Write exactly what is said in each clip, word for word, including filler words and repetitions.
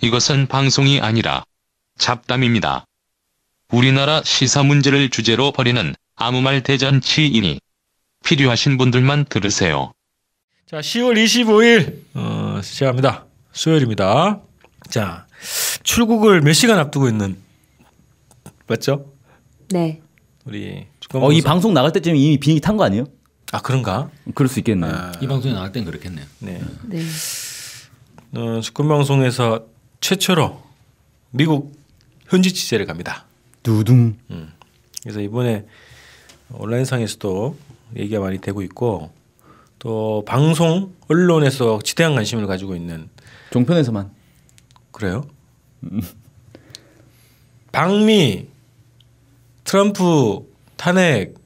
이것은 방송이 아니라 잡담입니다. 우리나라 시사 문제를 주제로 벌이는 아무 말 대잔치이니 필요하신 분들만 들으세요. 자, 시월 이십오일 어, 시작합니다. 수요일입니다. 자, 출국을 몇 시간 앞두고 있는 맞죠? 네. 우리 어, 이 방송 나갈 때쯤 이미 비행기 탄 거 아니에요? 아, 그런가? 그럴 수 있겠네요. 아, 이 방송이 나갈 땐 그렇겠네요. 네. 네. 어, 주권 방송에서 최초로 미국 현지 취재를 갑니다. 두둥. 음. 그래서 이번에 온라인상에서도 얘기가 많이 되고 있고 또 방송 언론에서 지대한 관심을 가지고 있는 종편에서만. 그래요? 음. 방미 트럼프 탄핵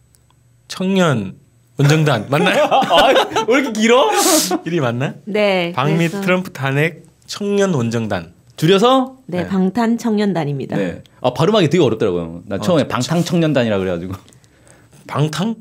청년 원정단 맞나요? 아, 왜 이렇게 길어? 이름이 맞나? 네. 방미 그래서- 트럼프 탄핵 청년 원정단. 줄여서 네, 네. 방탄청년단입니다. 네. 아, 발음하기 되게 어렵더라고요. 나 처음에 어, 방탕청년단이라 그래가지고. 방탕?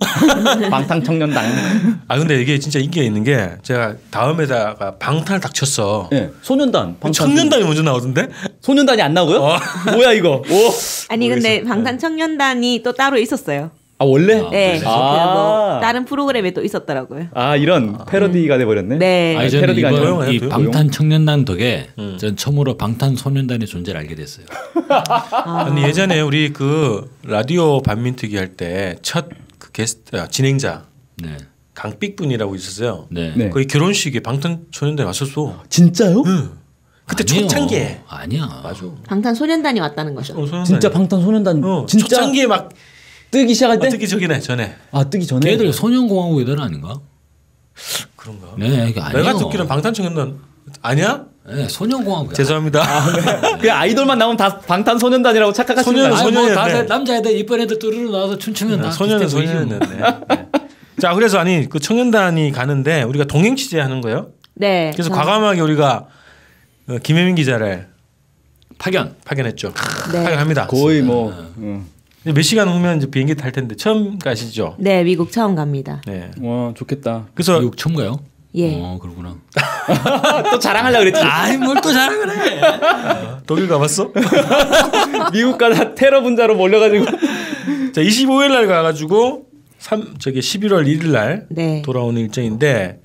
방탕청년단. 아 근데 이게 진짜 인기가 있는 게 제가 다음에다가 방탄을 딱 쳤어. 네. 소년단. 방탄 청년단이 먼저 나오던데? 소년단이 안 나오고요? 어. 뭐야 이거? 오. 아니 근데 모르겠어요. 방탄청년단이 또 따로 있었어요. 아 원래? 네. 그 아. 뭐 다른 프로그램에 또 있었더라고요. 아 이런 패러디가 돼버렸네. 네. 아니 저는 패러디가 아니라 이번 이 도용? 방탄청년단 덕에 음. 전 처음으로 방탄소년단의 존재를 알게 됐어요. 아니 예전에 우리 그 라디오 반민특위 할 때 첫 그 게스트 아, 진행자 네, 강삑 분이라고 있었어요. 네. 네. 거기 결혼식에 방탄소년단이 왔었어. 진짜요? 응. 그때 아니에요. 초창기에. 아니야. 맞아. 방탄소년단이 왔다는 거죠. 어, 소년단이. 진짜 방탄소년단 어, 진짜 초창기에 막 뜨기 시작할 때? 어, 뜨기 전에 전에 아 뜨기 전에. 걔들 소년공화국 애들 아닌가? 그런가? 네, 이게 아니에요. 내가 듣기로는 방탄소년단 아니야? 네, 소년공화국. 죄송합니다. 그냥 아이돌만 나오면 다 방탄소년단이라고 착각하시는 소년, 거 아니에요? 소년. 뭐다 소년이었네. 남자애들 이쁜 애들 뚜루루 나와서 춤추면 다 소년은 비슷해 보이지 뭐. 소년이었네. 네. 자 그래서 아니 그 청년단이 가는데 우리가 동행 취재하는 거예요. 네. 그래서 저- 과감하게 우리가 어, 김혜민 기자를 파견. 파견했죠. 네. 파견합니다. 거의 뭐. 응. 이제 몇 시간 후면 이제 비행기 탈 텐데 처음 가시죠? 네, 미국 처음 갑니다. 네. 와 좋겠다. 그래서 미국 처음 가요? 예. 어, 그러구나. 또 자랑하려고 그랬지. 아이 뭘 또 자랑을 해. 독일 가봤어? 미국 가다 테러 분자로 몰려가지고. 자 이십오일 날 가가지고 삼 저기 십일월 일일 날 네. 돌아오는 일정인데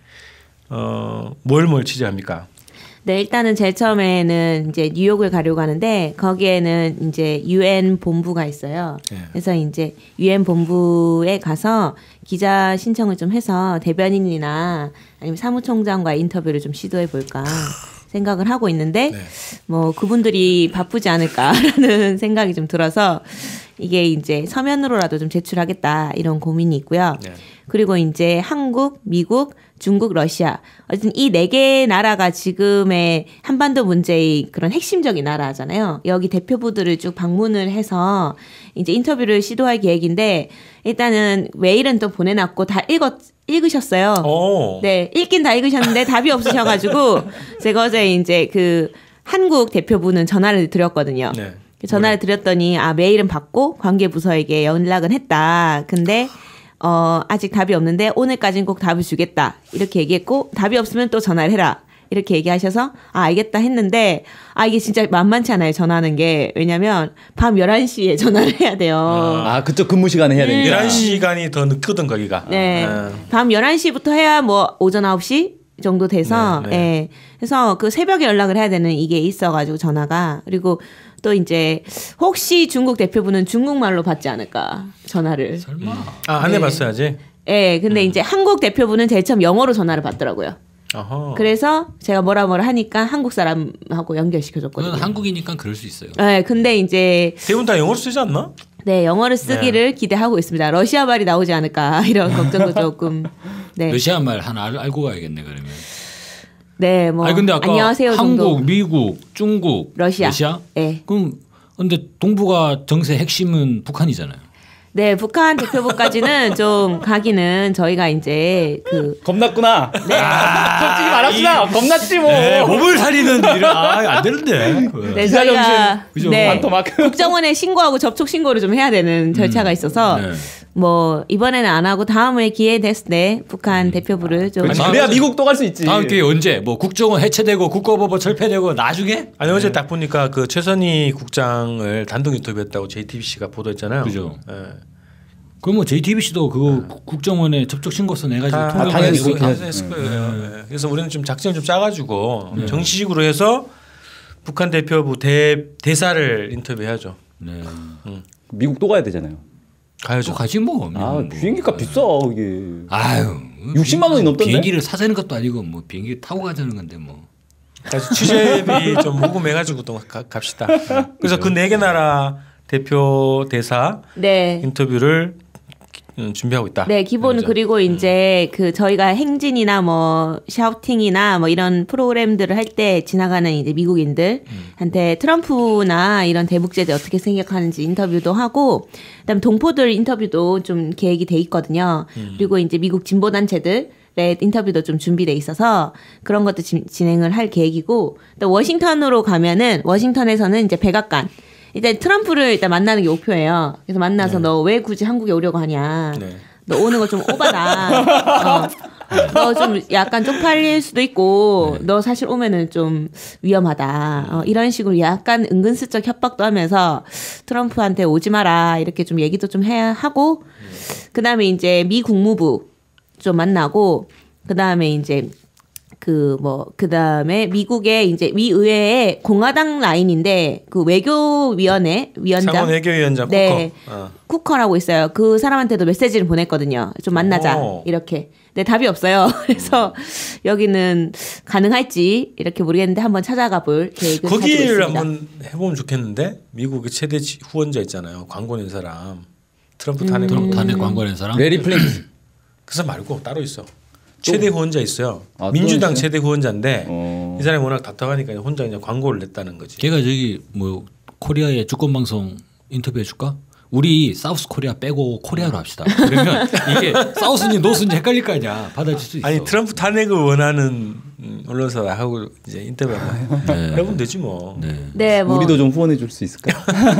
어뭘 뭘 취재합니까? 네, 일단은 제일 처음에는 이제 뉴욕을 가려고 하는데 거기에는 이제 유엔 본부가 있어요. 예. 그래서 이제 유엔 본부에 가서 기자 신청을 좀 해서 대변인이나 아니면 사무총장과 인터뷰를 좀 시도해 볼까 생각을 하고 있는데 네. 뭐 그분들이 바쁘지 않을까라는 생각이 좀 들어서 이게 이제 서면으로라도 좀 제출하겠다 이런 고민이 있고요. 네. 그리고 이제 한국, 미국, 중국, 러시아. 어쨌든 이 네 개 나라가 지금의 한반도 문제의 그런 핵심적인 나라잖아요. 여기 대표부들을 쭉 방문을 해서 이제 인터뷰를 시도할 계획인데 일단은 메일은 또 보내놨고 다 읽었, 읽으셨어요. 오. 네, 읽긴 다 읽으셨는데 답이 없으셔가지고 제가 어제 이제 그 한국 대표부는 전화를 드렸거든요. 네. 전화를 드렸더니 아 메일은 받고 관계부서에게 연락은 했다. 근데 어 아직 답이 없는데 오늘까지는 꼭 답을 주겠다. 이렇게 얘기했고 답이 없으면 또 전화를 해라. 이렇게 얘기하셔서 아 알겠다 했는데 아 이게 진짜 만만치 않아요. 전화하는 게. 왜냐면 밤 열한 시에 전화를 해야 돼요. 아 그쪽 근무 시간에 해야 되니까. 열한 시간이 더 늦거든 거기가. 네. 아. 밤 열한 시부터 해야 뭐 오전 아홉 시 정도 돼서 네, 네. 예. 그래서 그 새벽에 연락을 해야 되는 이게 있어 가지고 전화가. 그리고 또 이제 혹시 중국 대표부는 중국말로 받지 않을까 전화를. 설마. 아, 안 해봤어야지. 예. 근데 이제 한국 대표부는 제일 처음 영어로 전화를 받더라고요. 어허. 그래서 제가 뭐라 뭐라 하니까 한국 사람하고 연결시켜줬거든요. 그건 한국이니까 그럴 수 있어요. 네, 근데 이제 대부분 다 영어로 쓰지 않나? 네 영어를 쓰기를 기대하고 있습니다. 러시아 말이 나오지 않을까 이런 걱정도 조금. 네, 러시아 말 하나 알, 알고 가야겠네 그러면. 네, 뭐 아니 근데 아까 안녕하세요 한국, 정도. 미국, 중국, 러시아. 러시아? 네. 그럼 근데 동북아 정세 핵심은 북한이잖아요. 네, 북한 대표부까지는 좀 가기는 저희가 이제 그 겁났구나. 네. 솔직히 말합시다. 겁났지 뭐. 네, 몸을 살리는 일은 아, 안 되는데. 네, 기자 저희가 그죠? 네, 반토막. 국정원에 신고하고 접촉 신고를 좀 해야 되는 절차가 있어서 네. 뭐 이번에는 안 하고 다음에 기회 됐을 때 북한 대표부를 좀 그렇지. 그래야 미국 또 갈 수 있지. 다음 기회 언제? 뭐 국정원 해체되고 국가보고 철폐되고 나중에? 아니 어제 딱 보니까 그 최선희 국장을 단독 인터뷰했다고 제이티비씨가 보도했잖아요. 그죠. 예. 그럼 뭐 제이티비씨도 그거 국정원에 접촉 신고서 내가지고 다 통역을 당연히 해서 그렇게 다 해야지. 했을 거예요. 예. 그래서 우리는 좀 작전을 좀 짜가지고 정식으로 해서 북한 대표부 대 대사를 인터뷰해야죠. 네. 미국 또 가야 되잖아요. 가야죠. 또 가지 뭐. 아 뭐. 비행기값 비싸 이게. 아유. 육십만 원이 넘던데? 비행기를 사자는 것도 아니고 뭐 비행기 타고 가자는 건데 뭐. 그래서 취재비 좀 모금해가지고 또 가, 갑시다. 그래서 그 네 개 나라 대표 대사 네. 인터뷰를 음, 준비하고 있다. 네, 기본 그죠? 그리고 이제 그 저희가 행진이나 뭐 샤우팅이나 뭐 이런 프로그램들을 할 때 지나가는 이제 미국인들한테 트럼프나 이런 대북제재 어떻게 생각하는지 인터뷰도 하고, 그다음 동포들 인터뷰도 좀 계획이 돼 있거든요. 그리고 이제 미국 진보 단체들 인터뷰도 좀 준비돼 있어서 그런 것도 지, 진행을 할 계획이고, 또 워싱턴으로 가면은 워싱턴에서는 이제 백악관 일단 트럼프를 일단 만나는 게 목표예요. 그래서 만나서 너 왜 굳이 한국에 오려고 하냐. 네. 너 오는 거 좀 오바다. 어. 너 좀 약간 쪽팔릴 수도 있고, 너 사실 오면은 좀 위험하다. 어, 이런 식으로 약간 은근슬쩍 협박도 하면서 트럼프한테 오지 마라. 이렇게 좀 얘기도 좀 해야 하고, 그 다음에 이제 미 국무부 좀 만나고, 그 다음에 이제 그 뭐 그다음에 미국의 이제 미 의회의 공화당 라인인데 그 외교위원회 위원장 상원 외교위원장 쿠커. 네. 어. 쿠커라고 있어요. 그 사람한테도 메시지를 보냈거든요. 좀 만나자 오. 이렇게. 근데 답이 없어요. 그래서 여기는 가능할지 이렇게 모르겠는데 한번 찾아가 볼 계획을 가지고 거기를 있습니다. 한번 해보면 좋겠는데 미국의 최대 지- 후원자 있잖아요. 광고 낸 사람. 트럼프 탄핵. 트럼프 탄핵 광고 낸 사람? 레리 플링스. 그 사람 말고 따로 있어. 최대 후원자 있어요. 아, 또 민주당 있어요? 최대 후원자인데 어. 이 사람이 워낙 답답하니까 혼자 그냥 광고를 냈다는 거지. 걔가 저기 뭐 코리아의 주권 방송 인터뷰해 줄까? 우리 사우스 코리아 빼고 코리아로 합시다. 그러면 이게 사우스인지 노스인지 헷갈릴 거 아니야. 받아줄 수 있어. 아니 트럼프 탄핵을 원하는 음, 언론사하고 이제 인터뷰 한번 네. 해보면 되지 뭐. 네. 네, 뭐 우리도 좀 후원해 줄 수 있을까?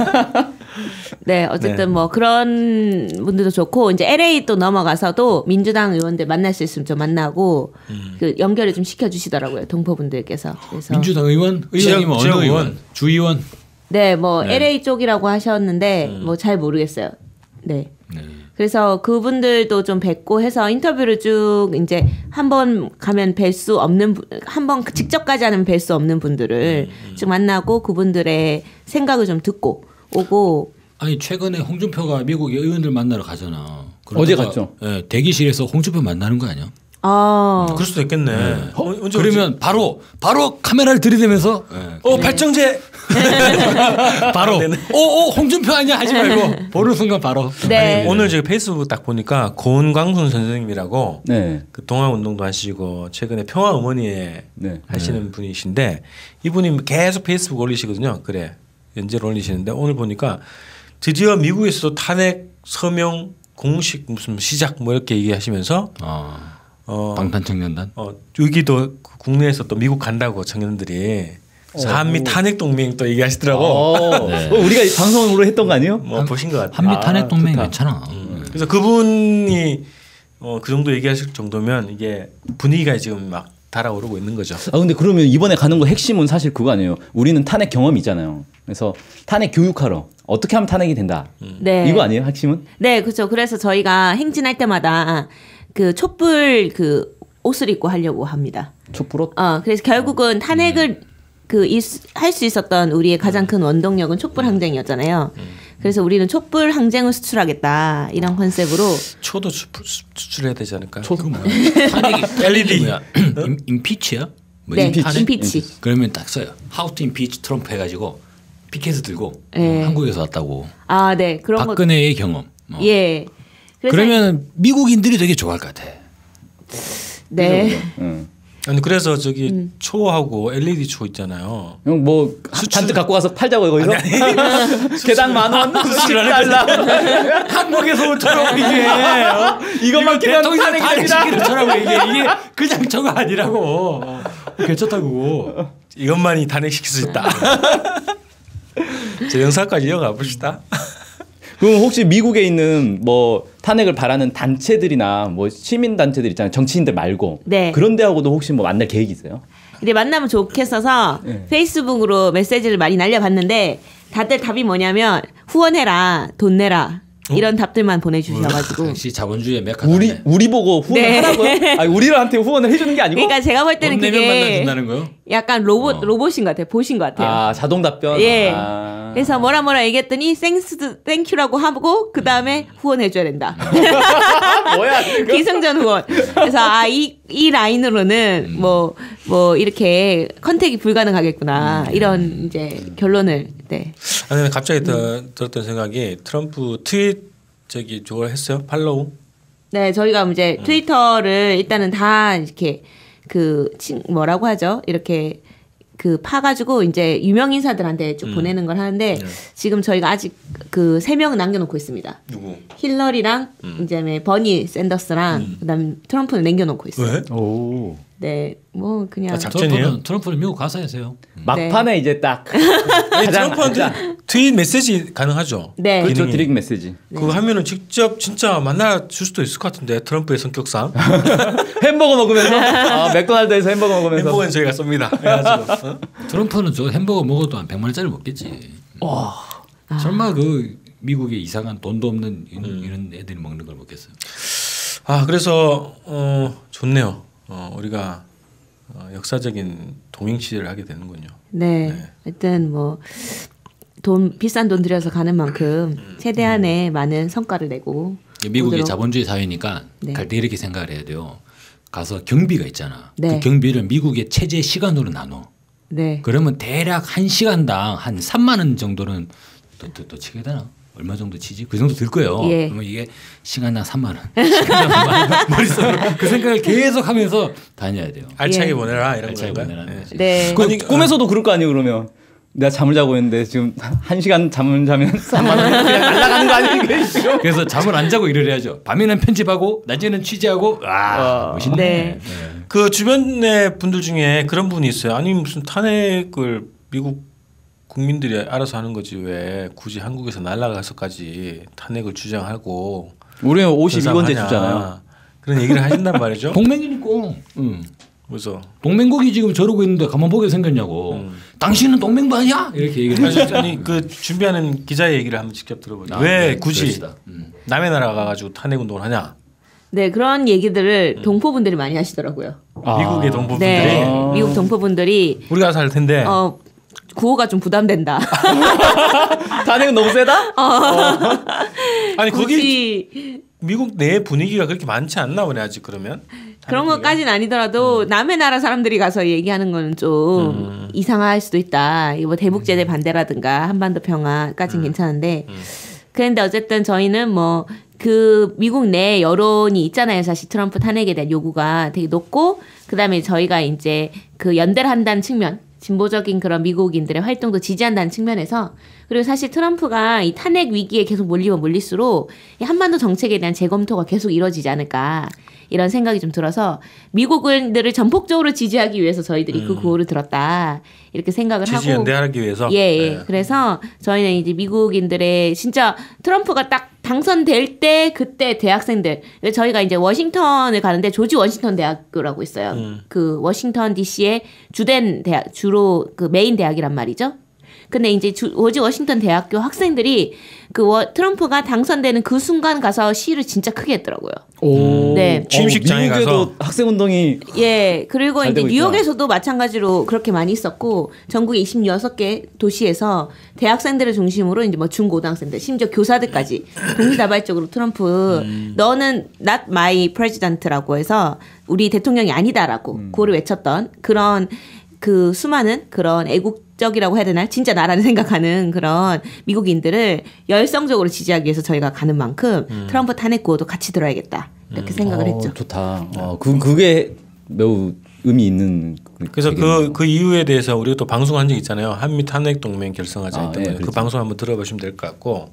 네, 어쨌든 네. 뭐 그런 분들도 좋고 이제 엘에이 또 넘어가서도 민주당 의원들 만날 수 있으면 좀 만나고 음. 그 연결을 좀 시켜 주시더라고요. 동포분들께서. 그래서 민주당 의원? 의원이면 지역- 어느 지역 의원? 의원. 주의원? 네, 뭐 네. 엘에이 쪽이라고 하셨는데 뭐 잘 모르겠어요. 네. 네. 그래서 그분들도 좀 뵙고 해서 인터뷰를 쭉 이제 한 번 가면 뵐 수 없는 한 번 직접 가지 않으면 뵐 수 없는 분들을 쭉 만나고 그분들의 생각을 좀 듣고 오고. 아니 최근에 홍준표가 미국 의원들 만나러 가잖아. 어제 그러다가, 갔죠. 예, 대기실에서 홍준표 만나는 거 아니야? 아, 그럴 수도 있겠네. 어, 언제 그러면 바로 바로 카메라를 들이대면서 예, 어 발정제. 바로 어어 홍준표 아니야 하지 말고 보는 순간 바로. 네. 아니, 오늘 제가 페이스북 딱 보니까 고은광순 선생님이라고 네. 그 동아운동도 하시고 최근에 평화어머니에 네. 하시는 분이신데 이분이 계속 페이스북 올리시거든요. 그래 연재를 올리시는데 오늘 보니까 드디어 미국에서도 탄핵 서명 공식 무슨 시작 뭐 이렇게 얘기하시면서 아, 어, 방탄청년단. 어 여기도 국내에서 또 미국 간다고 청년들이 그래서 한미 탄핵 동맹 또 얘기하시더라고. 어, 네. 어, 우리가 방송으로 했던 거 아니에요? 뭐 보신 것 같아요. 한미 아, 탄핵 동맹 좋다. 괜찮아. 그래서 그분이 어, 그 정도 얘기하실 정도면 이게 분위기가 지금 막 달아오르고 있는 거죠. 아 근데 그러면 이번에 가는 거 핵심은 사실 그거 아니에요. 우리는 탄핵 경험이 있잖아요. 그래서 탄핵 교육하러 어떻게 하면 탄핵이 된다. 네. 이거 아니에요, 핵심은? 네, 그렇죠. 그래서 저희가 행진할 때마다 그 촛불 그 옷을 입고 하려고 합니다. 촛불옷? 어, 그래서 결국은 탄핵을 그 할 수 있었던 우리의 가장 큰 원동력은 촛불 항쟁이었잖아요. 그래서 우리는 촛불 항쟁을 수출하겠다 이런 컨셉으로. 초도 수출, 수출해야 되지 않을까? 초- 그 뭐야? 탄핵이 엘이디. 뭐야? 임, 임피치야? 뭐 네, 탄핵? 임피치. 그러면 딱 써요. How to impeach 트럼프 해가지고 피켓을 들고 네. 어, 한국에서 왔다고. 아, 네, 그런 거. 박근혜의 경험. 어. 예. 그래서 그러면 미국인들이 되게 좋아할 것 같아. 네. 응. 아니 그래서 저기 초하고 엘이디 초 있잖아요. 형 뭐 잔뜩 갖고 가서 팔자고 거기서 개당 만 원, 구십 달러. 한국에서 올처럼 이게 어? 이것만 끼면 탄핵이 됩니다. 시키는처럼 이게 이게 그냥 저거 아니라고. 어, 괜찮다고. 이것만이 탄핵시킬 수 있다. 저 영상까지 이어가 봅시다. 그럼 혹시 미국에 있는 뭐 탄핵을 바라는 단체들이나 뭐 시민 단체들 있잖아요. 정치인들 말고 네. 그런 데하고도 혹시 뭐 만날 계획이 있어요? 근데 만나면 좋겠어서 네. 페이스북으로 메시지를 많이 날려봤는데 다들 답이 뭐냐면 후원해라, 돈 내라 이런 답들만 보내주셔가지고. 역시 자본주의의 메카. 우리 우리 보고 후원하라고요? 네. 아니 우리한테 후원을 해주는 게 아니고? 그러니까 제가 볼 때는 돈 내면 그게 만나준다는 거요? 약간 로봇 로봇인 것 같아요. 보신 것 같아요. 아 자동 답변. 예. 아. 그래서 뭐라 뭐라 얘기했더니 땡스 땡큐라고 하고 그 다음에 후원해줘야 된다. 뭐야 이거? 기승전 후원. 그래서 아이 이 라인으로는 뭐 뭐 이렇게 컨택이 불가능하겠구나 이런 이제 결론을 네. 아니 갑자기 더, 들었던 생각이 트럼프 트윗 저기 저걸 했어요? 팔로우? 네, 저희가 이제 트위터를 일단은 다 이렇게 그 친- 뭐라고 하죠? 이렇게 그 파가지고 이제 유명 인사들한테 쭉 보내는 걸 하는데 지금 저희가 아직 그 세 명 남겨놓고 있습니다. 누구? 힐러리랑 이제 버니 샌더스랑 그다음 트럼프는 남겨놓고 있어요. 왜? 오. 네, 뭐 그냥 아, 작전이에요? 트럼프는, 트럼프는 미국 가서 하세요. 막판에 이제 딱 아니, 가장 트럼프한테 트윗 메시지 가능하죠? 네. 그렇죠 기능이. 디렉 메시지. 그거 하면은 직접 진짜 만나 줄 수도 있을 것 같은데 트럼프의 성격상 햄버거 먹으면서 아, 맥도날드에서 햄버거 먹으면서 햄버거는 저희가 쏩니다. 그래가지고 어? 트럼프는 저 햄버거 먹어도 한 백만 원짜리 먹겠지. 설마 그 미국의 이상한 돈도 없는 이런, 이런 애들이 먹는 걸 먹겠어요. 아 그래서 어 좋네요. 어 우리가 어, 역사적인 동행 취재를 하게 되는군요. 네. 하여튼 뭐 돈 비싼 돈 들여서 가는 만큼 최대한의 많은 성과를 내고 미국이 오도록. 자본주의 사회니까 네. 갈 때 이렇게 생각을 해야 돼요. 가서 경비가 있잖아. 네. 그 경비를 미국의 체제 시간으로 나눠. 네. 그러면 대략 한 시간당 한 삼만 원 정도는 또, 또, 또 치게 되나? 얼마 정도 치지? 그 정도 들 거예요. 예. 그러면 이게 시간당 삼만 원. 시간당 삼만 원. 머릿속으로 그 생각을 계속 하면서 다녀야 돼요. 알차게 예. 보내라 이런 알차게 건가요? 보내라는 거지. 네. 그 아니, 꿈에서도 그럴 거 아니에요 그러면. 내가 잠을 자고 있는데 지금 한 시간 잠을 자면 삼만 원 그냥 날아가는 거 아니에요 이게 지금? 그래서 잠을 안 자고 일을 해야죠. 밤에는 편집하고 낮에는 취재하고 아 멋있네. 네. 그 주변의 분들 중에 그런 분이 있어요. 아니 무슨 탄핵을 미국 국민들이 알아서 하는 거지 왜 굳이 한국에서 날아가서까지 탄핵을 주장하고 우리는 오십이 번째 하냐. 주잖아요. 그런 얘기를 하신단 말이죠. 동맹이니까. 응. 그래서 동맹국이 지금 저러고 있는데 가만 보게 생겼냐고. 음. 당신은 동맹부 아니야? 이렇게 얘기를 아니, 해주죠. 아니 그 준비하는 기자의 얘기를 한번 직접 들어보죠. 아, 왜 네, 굳이 그럽시다. 음. 남의 나라 가가지고 탄핵 운동을 하냐? 네, 그런 얘기들을 동포분들이 많이 하시더라고요. 미국의 동포분들이 네. 아. 미국 동포분들이 우리가 가서 할 텐데 어 구호가 좀 부담된다. 탄핵은 너무 세다? 아니 거기 굳이 미국 내 분위기가 그렇게 많지 않나 보네 아직 그러면 그런 것까지는 아니더라도 남의 나라 사람들이 가서 얘기하는 거는 좀 이상할 수도 있다. 이거 뭐 대북제재 반대라든가 한반도 평화까지는 괜찮은데 그런데 어쨌든 저희는 뭐 그 미국 내 여론이 있잖아요. 사실 트럼프 탄핵에 대한 요구가 되게 높고 그다음에 저희가 이제 그 연대를 한다는 측면 진보적인 그런 미국인들의 활동도 지지한다는 측면에서 그리고 사실 트럼프가 이 탄핵 위기에 계속 몰리면 몰릴수록 이 한반도 정책에 대한 재검토가 계속 이루어지지 않을까 이런 생각이 좀 들어서 미국인들을 전폭적으로 지지하기 위해서 저희들이 그 구호를 들었다 이렇게 생각을 하고 지지 연대하기 위해서 예, 예. 네. 그래서 저희는 이제 미국인들의 진짜 트럼프가 딱 당선될 때 그때 대학생들 저희가 이제 워싱턴을 가는데 조지 워싱턴 대학교라고 있어요. 음. 그 워싱턴 디씨의 주된 대학 주로 그 메인 대학이란 말이죠. 근데 이제 주, 조지 워싱턴 대학교 학생들이 그 워, 트럼프가 당선되는 그 순간 가서 시위를 진짜 크게 했더라고요. 오. 네. 취임식장에 어, 미국에도 가서. 학생 운동이 예, 그리고 잘 이제 되고 뉴욕에서도 마찬가지로 그렇게 많이 있었고 전국의 이십육 개 도시에서 대학생들을 중심으로 이제 뭐 중고등학생들 심지어 교사들까지 동시다발적으로 트럼프 너는 not my president라고 해서 우리 대통령이 아니다라고 고를 외쳤던 그런 그 수많은 그런 애국적이라고 해야 되나 진짜 나라를 생각하는 그런 미국인들을 열성적으로 지지하기 위해서 저희가 가는 만큼 트럼프 탄핵 구호도 같이 들어야겠다 이렇게 생각을 어, 했죠. 좋다. 어, 그 그게 매우 의미 있는. 그래서 얘기네요. 그, 그 이유에 대해서 우리가 또 방송한 적 있잖아요. 한미 탄핵 동맹 결성하자 아, 했던 예, 거예요. 그 그렇죠. 방송 한번 들어보시면 될 것 같고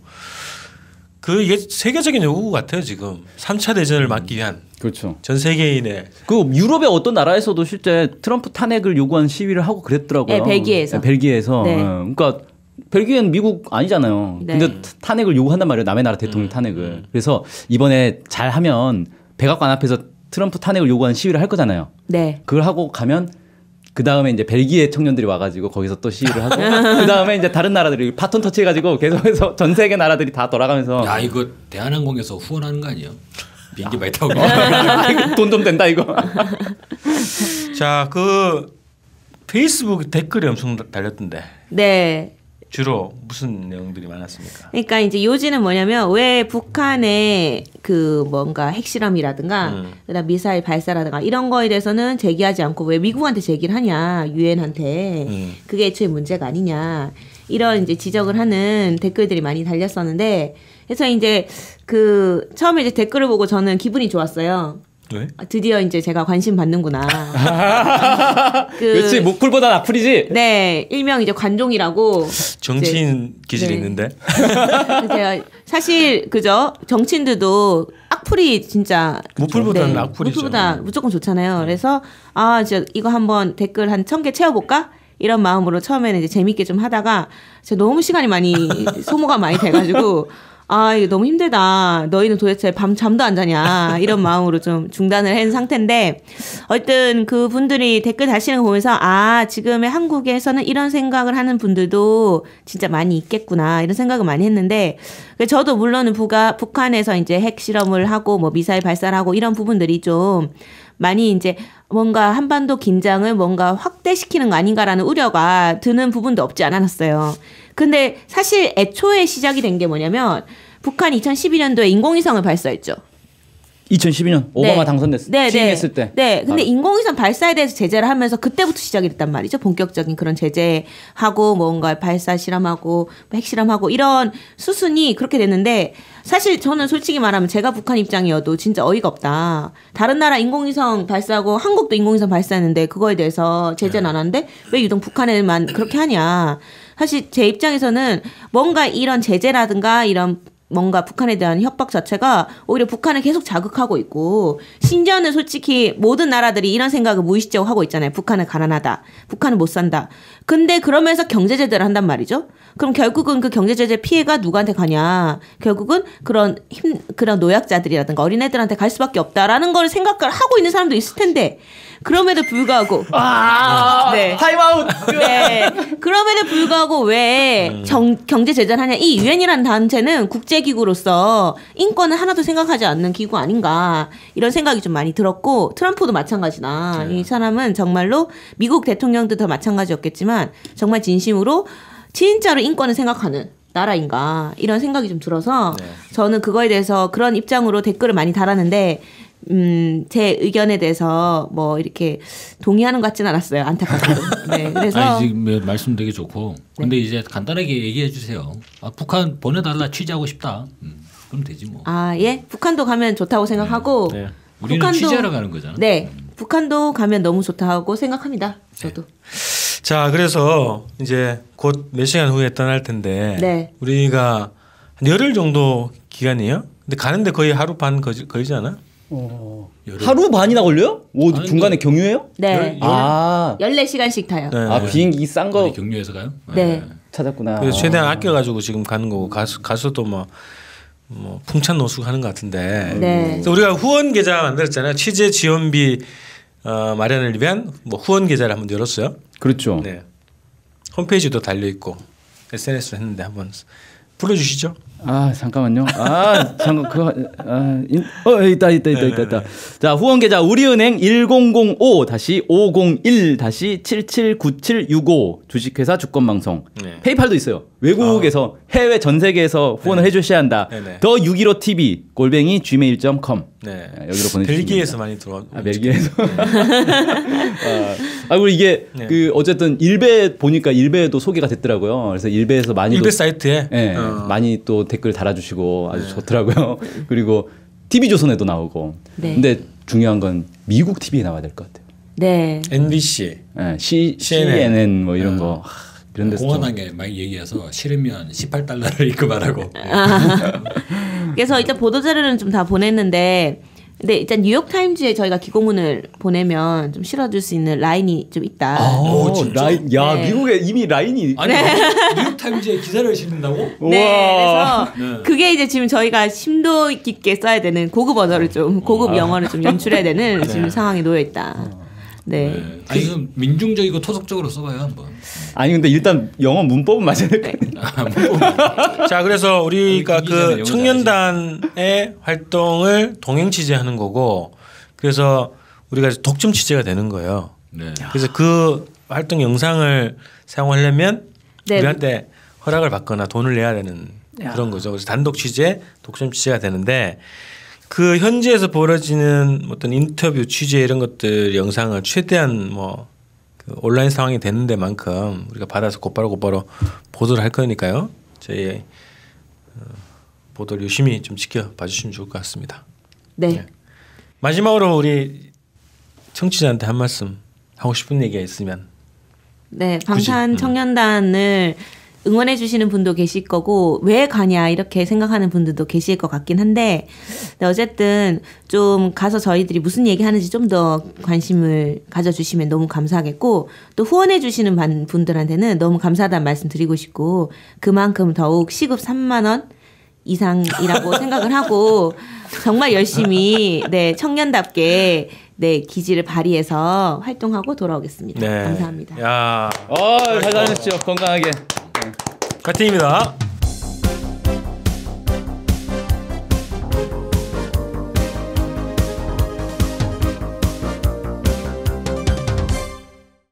그 이게 세계적인 요구 같아요. 지금 삼 차 대전을 막기 위한 그렇죠. 전 세계인의 그 유럽의 어떤 나라에서도 실제 트럼프 탄핵을 요구한 시위를 하고 그랬더라고요. 네, 벨기에에서. 네, 벨기에에서. 네. 예, 그러니까 벨기에는 미국 아니잖아요. 네. 근데 탄핵을 요구한단 말이에요. 남의 나라 대통령 탄핵을. 그래서 이번에 잘하면 백악관 앞에서 트럼프 탄핵을 요구하는 시위를 할 거잖아요. 네. 그걸 하고 가면 그 다음에 이제 벨기에 청년들이 와가지고 거기서 또 시위를 하고 그 다음에 이제 다른 나라들이 바톤 터치해가지고 계속해서 전 세계 나라들이 다 돌아가면서 야 이거 대한항공에서 후원하는 거 아니에요? 비행기 많이 타고. 돈 좀 된다 이거. 자, 그 페이스북 댓글이 엄청 달렸던데 네. 주로 무슨 내용들이 많았습니까? 그러니까 이제 요지는 뭐냐면 왜 북한의 그 뭔가 핵실험이라든가 음. 그다음 미사일 발사라든가 이런 거에 대해서는 제기하지 않고 왜 미국한테 제기를 하냐 유엔한테 음. 그게 애초에 문제가 아니냐 이런 이제 지적을 하는 댓글들이 많이 달렸었는데 그래서 이제 그 처음에 이제 댓글을 보고 저는 기분이 좋았어요. 왜? 아, 드디어 이제 제가 관심 받는구나. 그, 그렇지 목풀보다 악플이지. 네, 일명 이제 관종이라고. 정치인 기질이 네. 있는데. 제가 사실 그죠 정치인들도 악플이 진짜 무플보다는 악플이죠. 무플보다 무조건 좋잖아요. 그래서 아, 저 이거 한번 댓글 한 천 개 채워볼까? 이런 마음으로 처음에는 이제 재밌게 좀 하다가 제가 너무 시간이 많이 소모가 많이 돼가지고. 아, 이거 너무 힘들다. 너희는 도대체 밤 잠도 안 자냐. 이런 마음으로 좀 중단을 한 상태인데, 어쨌든 그 분들이 댓글 다시는 거 보면서, 아, 지금의 한국에서는 이런 생각을 하는 분들도 진짜 많이 있겠구나. 이런 생각을 많이 했는데, 저도 물론 북아, 북한에서 이제 핵실험을 하고, 뭐 미사일 발사를 하고 이런 부분들이 좀 많이 이제 뭔가 한반도 긴장을 뭔가 확대시키는 거 아닌가라는 우려가 드는 부분도 없지 않았어요. 근데 사실 애초에 시작이 된 게 뭐냐면 북한이 이천십이 년도에 인공위성을 발사했죠. 이천십이 년 오바마 네. 당선됐을 네, 취임했을 네. 때. 네. 근데 아. 인공위성 발사에 대해서 제재를 하면서 그때부터 시작이 됐단 말이죠. 본격적인 그런 제재하고 뭔가 발사 실험하고 핵실험하고 이런 수순이 그렇게 됐는데 사실 저는 솔직히 말하면 제가 북한 입장이어도 진짜 어이가 없다. 다른 나라 인공위성 발사하고 한국도 인공위성 발사했는데 그거에 대해서 제재는 안 하는데 왜 유독 북한에만 그렇게 하냐. 사실 제 입장에서는 뭔가 이런 제재라든가 이런 뭔가 북한에 대한 협박 자체가 오히려 북한을 계속 자극하고 있고 심지어는 솔직히 모든 나라들이 이런 생각을 무의식적으로 하고 있잖아요. 북한은 가난하다. 북한은 못 산다. 근데 그러면서 경제 제재를 한단 말이죠. 그럼 결국은 그 경제 제재 피해가 누구한테 가냐? 결국은 그런 힘 그런 노약자들이라든가 어린애들한테 갈 수밖에 없다라는 걸 생각을 하고 있는 사람도 있을 텐데 그럼에도 불구하고 아, 네. 타임아웃. 네. 그럼에도 불구하고 왜 정, 경제 제재를 하냐? 이 유엔이라는 단체는 국제기구로서 인권을 하나도 생각하지 않는 기구 아닌가 이런 생각이 좀 많이 들었고 트럼프도 마찬가지다. 이 사람은 정말로 미국 대통령도 더 마찬가지였겠지만 정말 진심으로 진짜로 인권을 생각하는 나라인가 이런 생각이 좀 들어서 네. 저는 그거에 대해서 그런 입장으로 댓글을 많이 달았는데 음, 제 의견에 대해서 뭐 이렇게 동의하는 것 같지는 않았어요. 안타깝게도. 네, 그래서 아니, 지금 말씀 되게 좋고. 근데 이제 간단하게 얘기해 주세요. 아, 북한 보내달라 취재하고 싶다. 음, 그럼 되지 뭐. 아, 예. 북한도 가면 좋다고 생각하고 네. 우리는 취재하러 가는 거잖아. 네. 북한도 가면 너무 좋다고 생각합니다. 저도. 자, 그래서 이제 곧 몇 시간 후에 떠날 텐데 네. 우리가 한 열흘 정도 기간이에요. 근데 가는데 거의 하루 반 거지, 걸리지 않아? 어. 하루 반이나 걸려요? 오, 아니, 중간에 경유해요? 네. 아, 열네 시간씩 타요. 네. 아 비행기 싼 거 아니, 경유해서 가요? 네. 찾았구나. 그래서 최대한 아껴가지고 지금 가는 거고 가수 가수도 뭐, 뭐 풍찬 노숙하는 것 같은데. 네. 그래서 우리가 후원 계좌 만들었잖아요. 취재 지원비 어, 마련을 위한 뭐 후원 계좌를 한번 열었어요. 그렇죠. 네. 홈페이지도 달려 있고 에스엔에스로 했는데 한번 불러주시죠. 아 잠깐만요. 아 잠깐 그거 아, 인, 어 있다 있다 있다 있다 있다. 자 후원 계좌 우리은행 일공공오 오공일 칠칠구칠육오 주식회사 주권방송. 네. 페이팔도 있어요. 외국에서 해외 전 세계에서 후원을 네. 해주셔야 한다. 네네. 더 육일오 티비 골뱅이 지메일 닷컴. 네. 여기로 보내주시면 벨기에에서 많이 들어와. 아, 벨기에에서. 아, 아, 그리고 이게 네. 그 어쨌든 일베 보니까 일베에도 소개가 됐더라고요. 그래서 일베에서 많이 일베 사이트에 예, 어. 많이 또 댓글 달아주시고 아주 좋더라고요. 그리고 티비조선에도 나오고. 네. 근데 중요한 건 미국 티비에 나와야 될 것 같아요. 네. 엠비씨. 예, C, 씨엔엔. 씨엔엔 뭐 이런 거 하, 이런 데서 좀. 공화당에 막 얘기해서 싫으면 십팔 달러를 입금하라고. 그래서 일단 보도 자료는 좀 다 보냈는데 근데 일단 뉴욕 타임즈에 저희가 기고문을 보내면 좀 실어줄 수 있는 라인이 좀 있다. 오, 라인, 야 네. 미국에 이미 라인이. 아니 뉴욕 타임즈에 기사를 실는다고? 네, 우와. 그래서 그게 이제 지금 저희가 심도 깊게 써야 되는 고급 언어를 좀 고급 영어를 좀 연출해야 되는 지금 상황에 놓여 있다. 네. 네. 아니 좀 민중적이고 토속적으로 써봐요 한번. 아니 근데 일단 영어 문법은 맞아야 될 거 아니야. 자, 그래서 우리가 아니, 김 기자는 그 영어 청년단의 활동을 동행 취재하는 거고, 그래서 우리가 독점 취재가 되는 거예요. 네. 그래서 그 활동 영상을 사용하려면 네. 우리한테 허락을 받거나 돈을 내야 되는 그런 거죠. 그래서 단독 취재, 독점 취재가 되는데, 그 현지에서 벌어지는 어떤 인터뷰 취재 이런 것들 영상을 최대한 뭐 그 온라인 상황이 되는 데만큼 우리가 받아서 곧바로 곧바로 보도를 할 거니까요. 저희 어, 보도를 유심히 좀 지켜봐 주시면 좋을 것 같습니다. 네. 네. 마지막으로 우리 청취자한테 한 말씀 하고 싶은 얘기가 있으면. 네, 굳이, 방탄 음. 청년단을 응원해 주시는 분도 계실 거고 왜 가냐 이렇게 생각하는 분들도 계실 것 같긴 한데 네, 어쨌든 좀 가서 저희들이 무슨 얘기하는지 좀 더 관심을 가져주시면 너무 감사하겠고 또 후원해 주시는 분들한테는 너무 감사하다는 말씀 드리고 싶고 그만큼 더욱 시급 삼만 원 이상이라고 생각을 하고 정말 열심히 네 청년답게 네 기지를 발휘해서 활동하고 돌아오겠습니다. 네. 감사합니다. 야, 어, 잘 다녔죠 건강하게. 파이팅입니다.